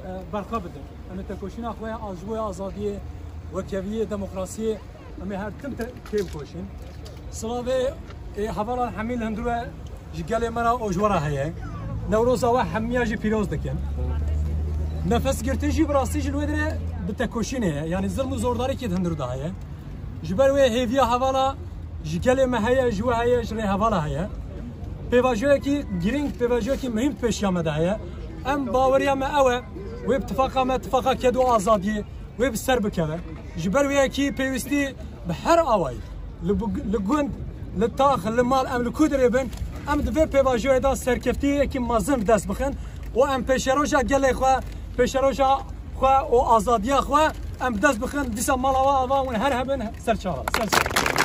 برخا بدن ام تکوشین اخوی آزوی آزادی وکیوی دموکراسی ام هر تم تیم کوشین سلاوی حوالا حمیل هندروه جگل منا اوجورا هیه نوروز آوا همیه جی پیروز دکن نفس گرتن جی براستی جلوه دره بتکوشینه یعنی ظلم و زورداری که هندرو ده هیه جبروی هیوی حوالا جگل مهیه جوه هیه جری حوالا هیه پیواجوی کی گرینگ پیواجوی کی مهم پیش آمده هیه ام باوریا ما اوه و اتفاقا کدو آزادی و بسر بکره جبروی کی پیوستی به هر آوای لگوند لطاخ لمال ام لکودر بن ام دو پیواجوی دا سرکفتی کی مازن دست بخن و ام پیشروجا گله خو پیشروجا خو و آزادی خو ام دست بخن دیسا مال آوا و هر هبن سرچاله